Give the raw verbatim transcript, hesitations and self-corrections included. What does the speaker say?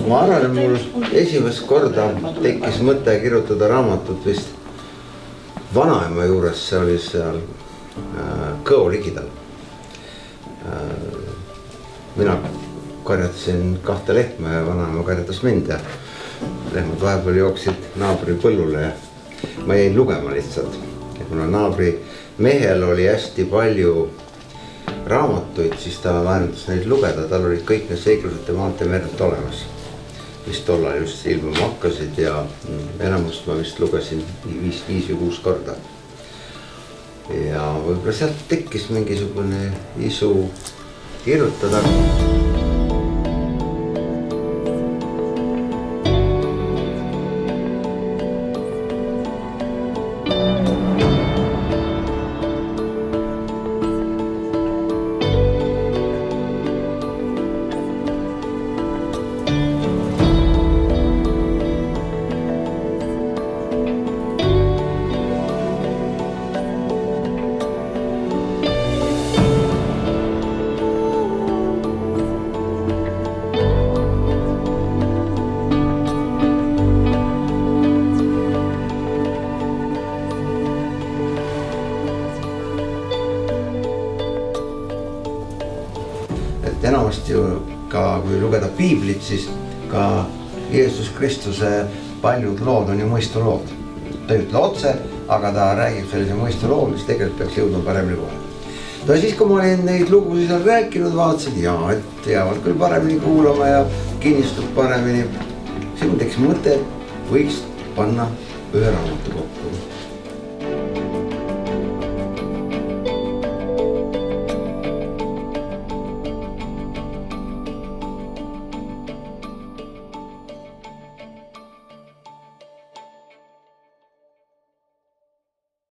ma arvan, et mul esimest korda tekkis mõte kirjutada raamatut vist vanaema juures, see oli seal Kõo ligidal. Mina karjatasin kahte lehme ja vanaema karjatas mind ja lehmad vahepeal jooksid naabri põllule ja ma jäin lugema lihtsalt. Kuna naabri mehel oli hästi palju raamatuid, siis ta laenutas neid lugeda, tal olid kõik need seiklused ja maanteemerelt olemas, mis tollal just ilmuma hakkasid ja enamust ma vist lugesin viis, viis või kuus korda. Ja võib-olla sealt tekkis mingisugune isu kirjutada. Enamasti ju ka, kui lugeda piiblit, siis ka Jeesus Kristuse paljud lood on ju mõistulood. Ta ei ütle otse, aga ta räägib sellise mõistuloo, mis tegelikult peaks jõudma paremini kohe. No siis, kui ma olin neid lugusid seal rääkinud, vaatasin, jaa, et jäävad küll paremini kuulama ja kinnistub paremini. Siis mul tekkis mõte, võiks panna ühe raamatu kokku.